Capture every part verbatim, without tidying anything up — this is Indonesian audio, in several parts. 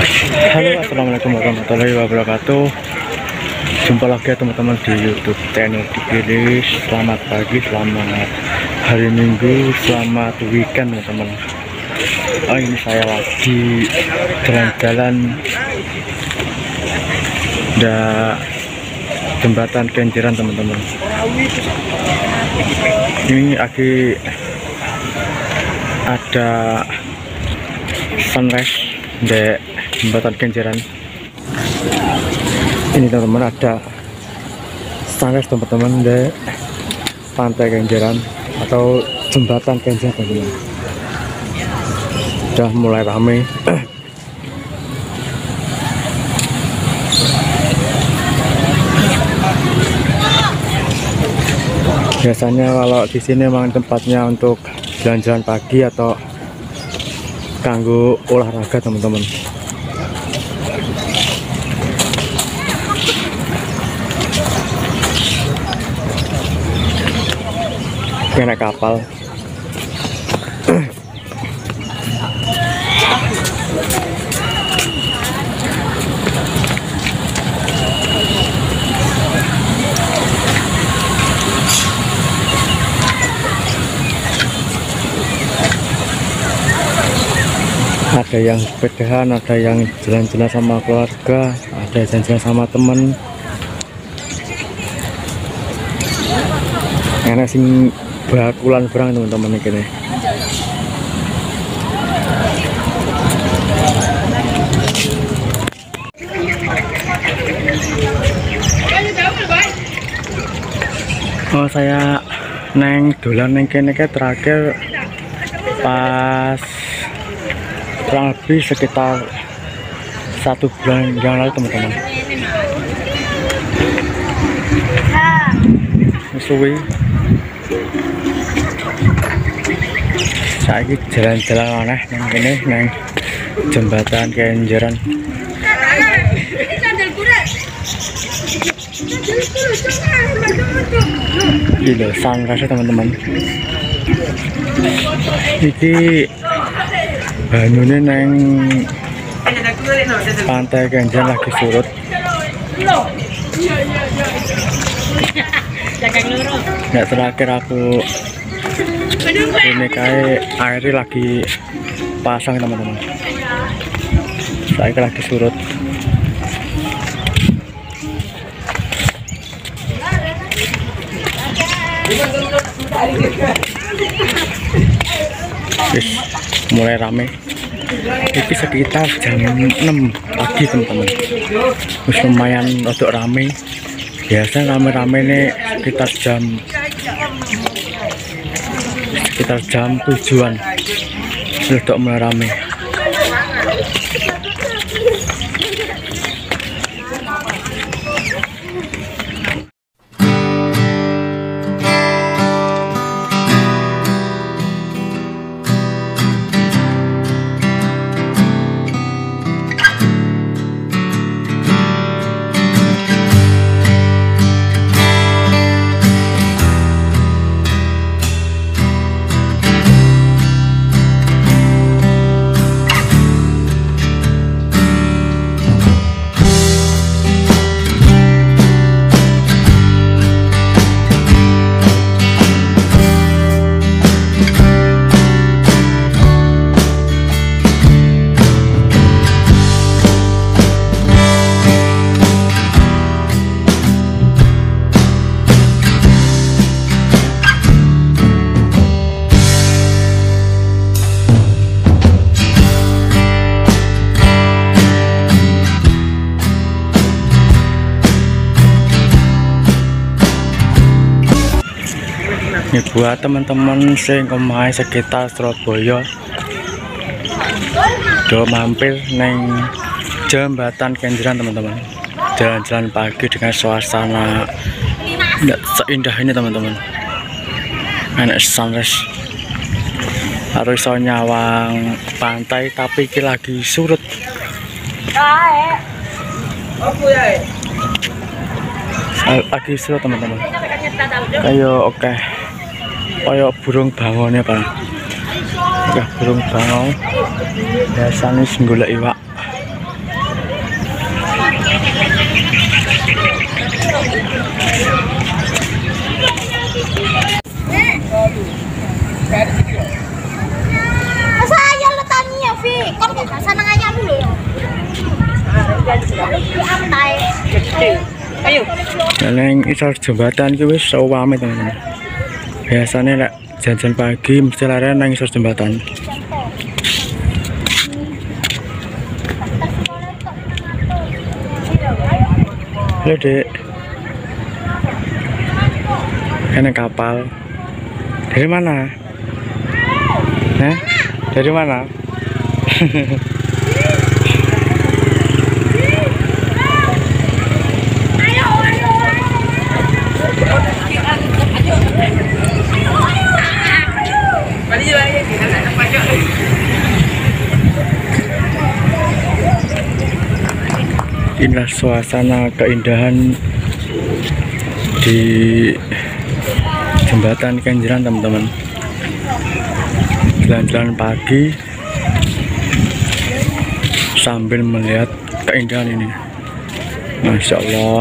Halo, assalamualaikum warahmatullahi wabarakatuh. Jumpa lagi ya teman-teman di YouTube channel Dikiris. Selamat pagi, selamat hari Minggu, selamat weekend teman-teman. Oh, ini saya lagi jalan-jalan da jembatan Kenjeran teman-teman. Ini lagi ada sunrise di jembatan Kenjeran. Ini teman-teman, ada sunrise teman-teman di pantai Kenjeran atau jembatan Kenjeran teman-teman. Udah mulai ramai. Biasanya kalau di sini memang tempatnya untuk jalan-jalan pagi atau kanggo olahraga teman-teman. Naik kapal. Ada yang sepedahan, ada yang jalan-jalan sama keluarga, ada yang jalan-jalan sama temen. Enak sing bakulan berang teman-teman ini. Oh, saya neng dolan neng kene ke terakhir pas kurang lebih sekitar satu bulan yang lalu teman-teman. Suwi saya jalan-jalan aneh neng ini neng jembatan Kenjeran. Gila sunrise teman-teman. Ini banyune neng pantai Kenjeran lagi surut. Nggak terakhir aku ini kayak airnya lagi pasang teman-teman. Saya lagi surut. Yes, mulai rame. Ini sekitar jam enam pagi teman-teman. Terus lumayan untuk rame. Biasa rame-rame nih sekitar jam sekitar jam tujuan sudah mulai rame. Ini buat teman-teman sing omahe sekitar Surabaya, do mampir neng jembatan Kenjeran teman-teman. Jalan-jalan pagi dengan suasana tidak seindah ini teman-teman. Enak sunrise. Harus iso nyawang pantai tapi iki lagi surut. Lagi surut teman-teman. Ayo oke. Okay. Kayak burung bangonnya Pak. Ya burung bangau biasanya golek iwak. Masa ayam lo tanya, Vi? Kan gak seneng ayam dulu ya? Ayo. Neng isor jembatan ki wis sawame teman-teman. Biasanya lek jajan pagi mesti lari nang isor jembatan. Halo dek, ini kapal. Dari mana? Hah? Dari mana? Inilah suasana keindahan di jembatan Kenjeran teman-teman. Jalan-jalan pagi sambil melihat keindahan ini. Masya Allah.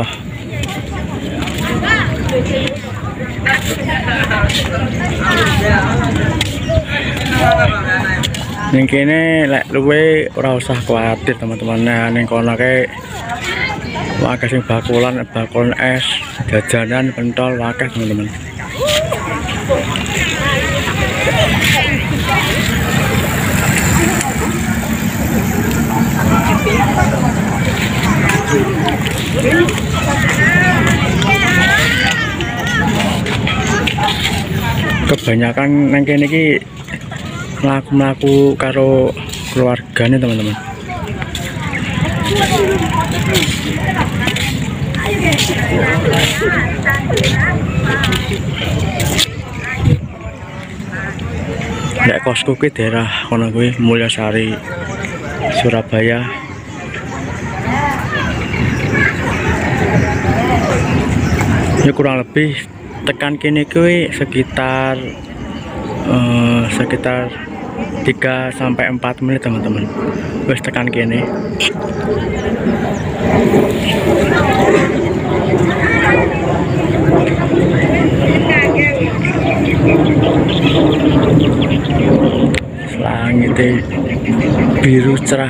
Ning kene lek luwe ora usah kuatir teman-teman. Nah, ning kono kae wakeh sing bakulan, bakulan es, jajanan, pentol, wakeh teman-teman. Kebanyakan nang kene iki mlaku-mlaku karo keluargane teman-teman. Nek kosku kuwi daerah kono kuwi Mulyasari, Surabaya. Ya kurang lebih tekan kene kuwi sekitar uh, sekitar tiga sampai empat menit teman-teman. Wis tekan kene. Langitnya biru cerah.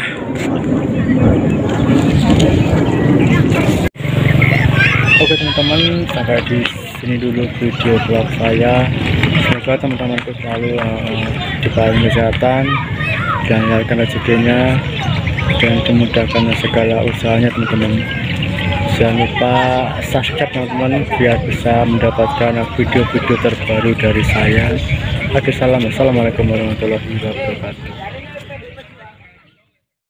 Oke teman-teman, sampai di sini dulu video vlog saya. Semoga teman-temanku selalu uh, diberi kesehatan dan lancarkan rezekinya dan dimudahkan segala usahanya teman-teman. Jangan lupa subscribe teman-teman biar bisa mendapatkan video-video terbaru dari saya. Oke, salam. Assalamualaikum warahmatullahi wabarakatuh.